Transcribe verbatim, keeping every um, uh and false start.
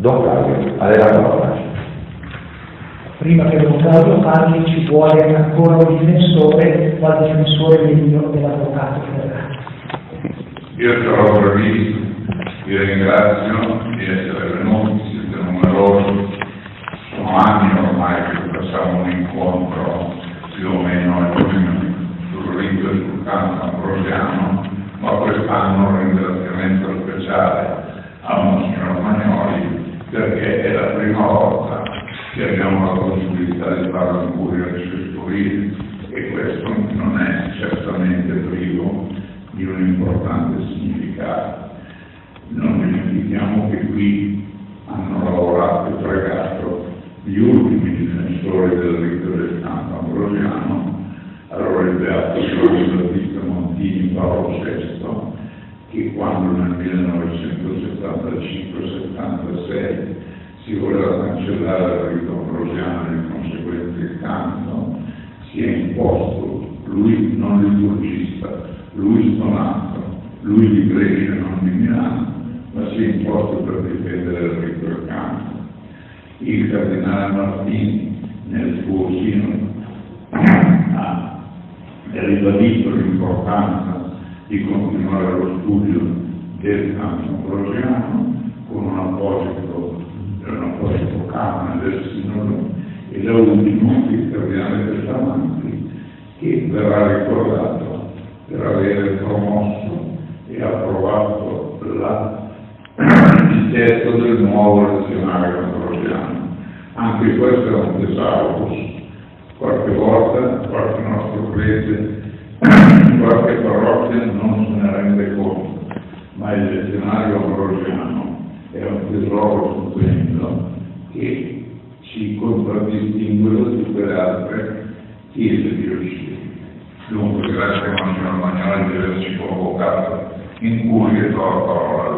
Don Claudio, a lei la parola. Prima che Don Claudio parli ci vuole ancora un difensore, qual difensore meglio dell'avvocato Ferrari. Io sarò brevissimo, vi ringrazio di essere venuti, siete numerosi, sono anni ormai che facciamo un incontro più o meno a giugno sul rito e sul canto ambrosiano, ma quest'anno un ringraziamento speciale a Monsignor Magnoli perché è la prima volta che abbiamo la possibilità di fare un curio vescovile e questo non è certamente privo di un importante significato. Non dimentichiamo che qui hanno lavorato e pregato gli ultimi difensori del rito del canto ambrosiano, allora il beato Giovanni Battista Montini Paolo sesto, che quando nel millenovecentosettantacinque settantasei si voleva cancellare il rito ambrosiano e di conseguenza il canto, si è imposto, lui non liturgista, lui stonato, lui di Brescia e non di Milano, ma si è imposto per difendere il rito del canto. Il cardinale Martini nel suo sinodo ha ribadito l'importanza di continuare lo studio del canto ambrosiano con un apposito, un apposito canone del sinodo, e da ultimo il cardinale Pestamante, che verrà ricordato per aver promosso e approvato la, il testo del nuovo lezionario ambrosiano. Anche questo è un tesaurus. Qualche volta qualche nostro prete, qualche parrocchia non se ne rende conto, ma il lezionario ambrosiano è un tesoro stupendo che ci contraddistingue da tutte le altre chiese diocesi. Dunque grazie a Monsignor Magnoli di averci convocato in cui e do la parola.